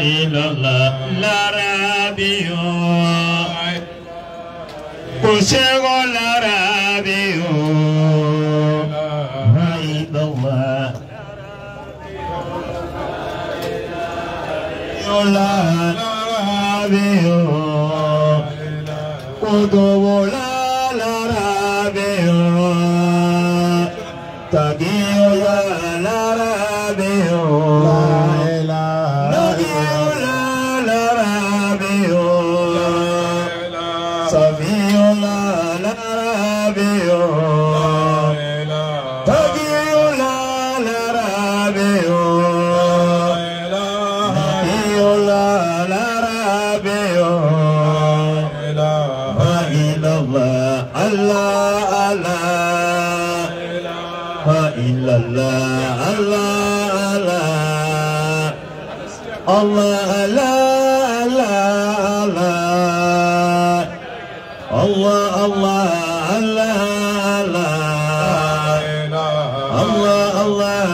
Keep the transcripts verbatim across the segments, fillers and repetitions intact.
إلا الله لا رابيو كشغ لا رابيو إلا الله لا رابيو كتب لا رابيو تقي لا رابيو Allah Allah Allah Allah Allah Allah Allah Allah Allah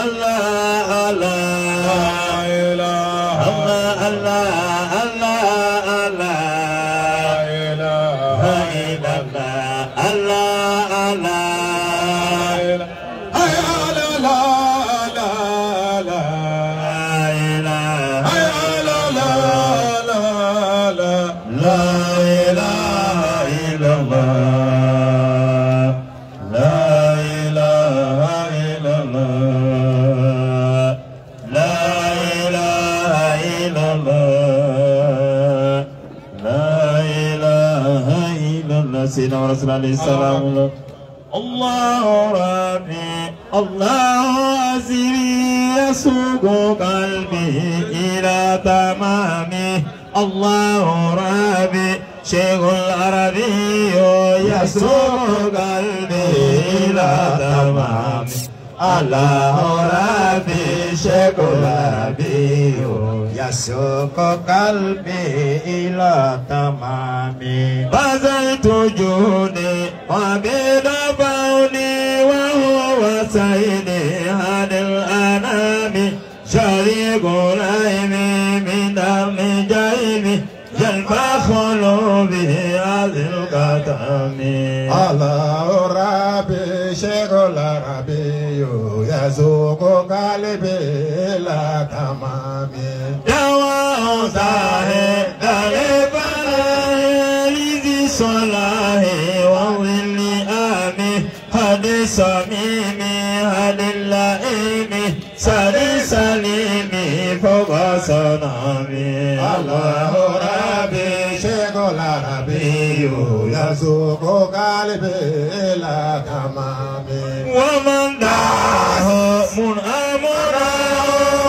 سيدنا رسول الله عليه السلام الله ربي الله عزيزي يسوق قلبي إلى تمامه الله ربي شيخ العربي يسوق قلبي إلى تمامه الله ربي شيخ العربي يسوق قلبي إلى تمامي بذلت جودي وبيد فوني وهو سيدي عن الأنام شريك رحمي من دم جيبي جلب قلوبي هذه الكتام الله ربي شيخ العربي يسوق قلبي إلى تمامي دواء صاحب لذي صلاح وظل آمي هدي صميمي هدي اللئيم سلي سليمي فوق صنامي الله ربي شيخ العربي يسوق قلبي إلى تمامي ومن دعاه منأمره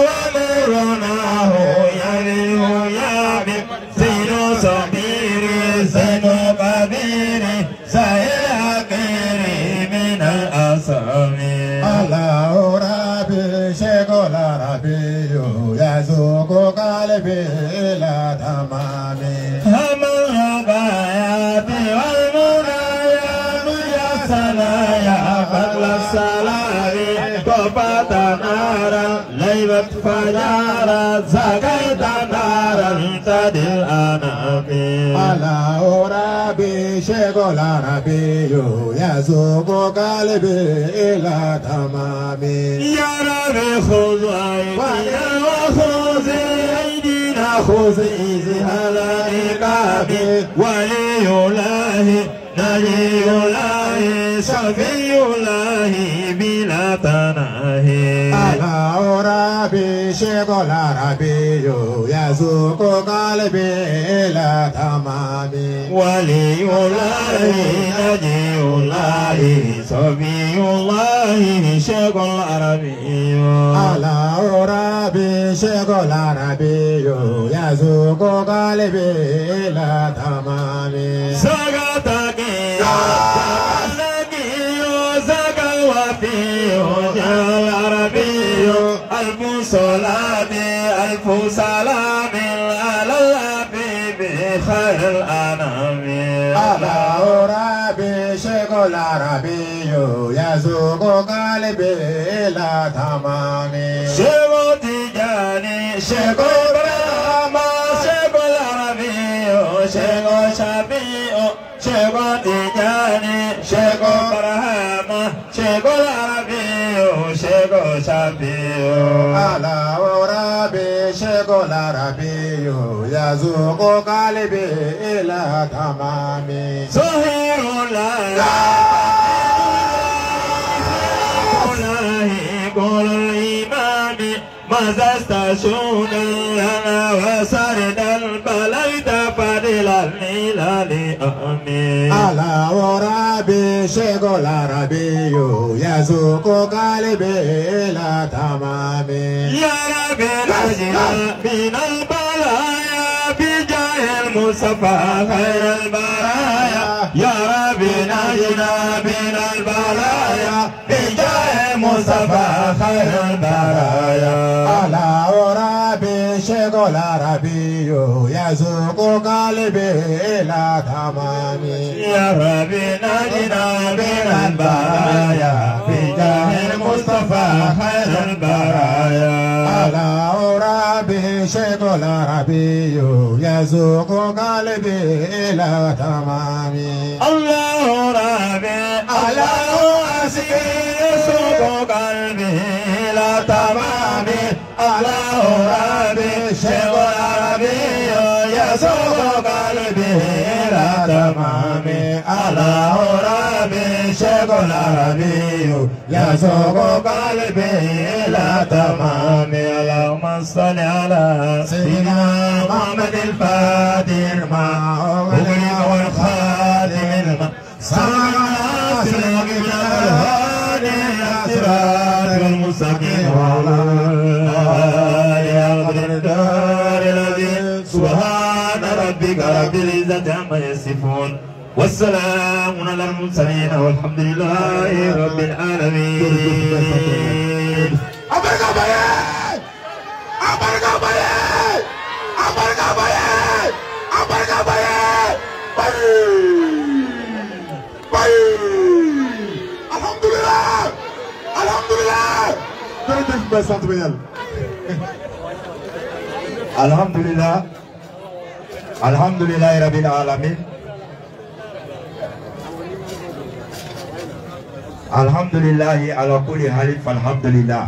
ومرناه يريه يابي زين صغيري زين كبيري زين حقيري من الأسامي الله ربي شيخ العربي يسوق قلبي إلى تمامي هم الغايات والمنايا مجسنا يا فضل السلام كفت نارا ليبت فجارا زكيت نارا تدي الأنام الله ربي شيخ العربي يسوق قلبي إلى تمامي يا ربي خذ أيدينا وخذ أيدينا خذ إزهال رقابي ولي الله نبي الله شفي الله بلا تناهي الله ربي شيخ العربي يسوق قلبي إلى تمامي ولي الله نبي الله شفي الله شيخ العربي الله ربي شيخ العربي يسوق قلبي إلى تمامي سقطك يا نبي زكواتي يا العربي ألف صلاة ألف سلام على الحبيب خير الأنام الله ربي شيخ العربي يسوق قلبي إلى تمامي شيخ تجاني شيخ Shego Shafi'u, Shego Tijani, Shego Barahama, Shego Larabi'u, Shego Shafi'u. Ala Rabi, Shego Larabi'u, Yazuqu qalbi ila tamami. Zuhirullah. قول الإمام ماذا استشهد لنا وسرد البلد فضل الميلاد آمين. على ربي شغل ربي يزوق قلبي إلى تمام. يا ربي نجنا من البلايا بجاه المصطفى خير البرايا. يا ربي نجنا من البلايا بجاه المصطفى خير البرايا. على ربي شغل ربي يزوق قلبي إلى تمام. يا ربي نجنا من البرايا بجاه المصطفى خير البرايا. على ربي شغل ربي يزوق قلبي إلى تمام. الله ربي الله أسقي يسوق قلبي إلى تمام. الله ربي شغل ربي يسوق قلبي إلى تمام. الله ربي شغل ربي يسوق قلبي إلى تمام. اللهم صل على سيدنا محمد الفاتح ما أغلق والخاتم لما سبق سبقنا الهادي صراط المستقيم وعلى آله قدر الدار العظيم. سبحان ربك رب العزة عما يصفون والسلام على المرسلين والحمد لله رب العالمين. Abarca Baye! Abarca Baye! Abarca Baye! Abarca Baye! Baye! Baye! Alhamdulillah! Alhamdulillah! Jërëjëf Baye sant bi Yàlla. Alhamdulillah. Alhamdulillah rabbil alamin. Alhamdulillah ala kulli halin falhamdulillah.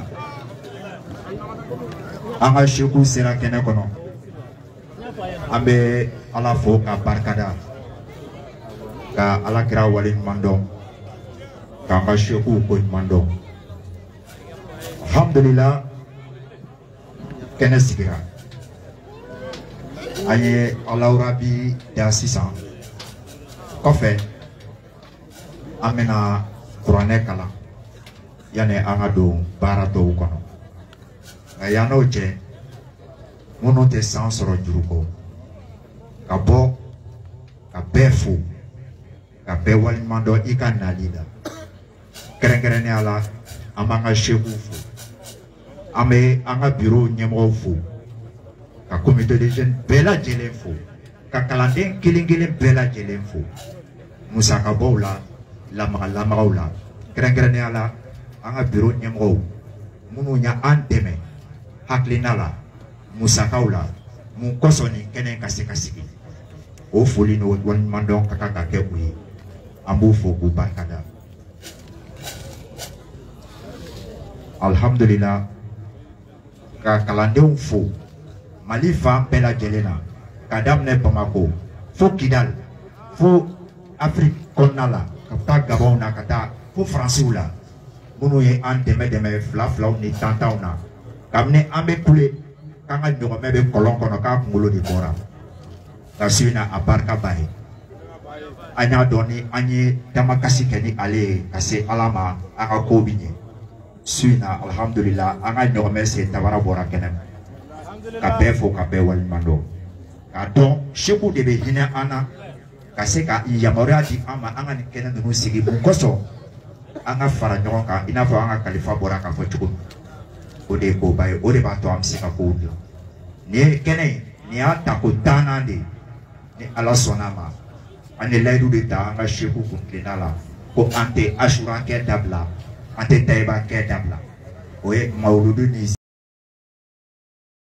Anga shuku sera kene kono. Ambe ala fo ka barkada. Ka ala kira walin mandong. Ka anga shuku ko mandong. Alhamdulillah kene sigira. Aye ala rabi da sisan. Kofe amena Kurane kala yane anga do bara do kono ayano je mono te san soro juruko ka bo ka befu ka be wal mando ikan nalida kerengerene ala amanga shefu fu ame anga bureau nyemo fu ka comité de jeunes bela jelen fu ka kalanden kilingile bela jelen fu musa ka bola lama lama la keren-keren ala anga bureau nyemgo munu nya andeme haklina la musakaula mu kosoni kenen kasi kasi o foli no wan mandon kaka kake bui ambu fo bu barkada. Alhamdulillah ka kalande fo malifa bela jelena kadam ne Bamako fo Kidal fo Afrique konnala kata Gabon na kata fo France la munu ye an deme deme fla fla ni tantaw na kamne ambe kule kanga ndogo mebe kolon kono ka ngolo di bora tasina abarka bae anya doni anye damakasi keni ale kase alama aka kobinye suina alhamdulillah anga ndogo mese tabara bora kenem ka befo ka be wal mando ka don sheku de be hina ana kase ka yamora di ama anga ni kenan no sigi bu koso anga fara ɲɔgɔn kan ina fɔ anga kalifa bɔra ka fɔ cogo o de ko baye o de b'a to an bɛ se ka kow dilan ni kɛnɛ ni y'a ta ko tannan de ni ala sɔnna ma an ye layidu de ta an ka seku kun tilenna la ko an tɛ asura kɛ dabila an tɛ tayiba kɛ dabila o ye mawuludu ni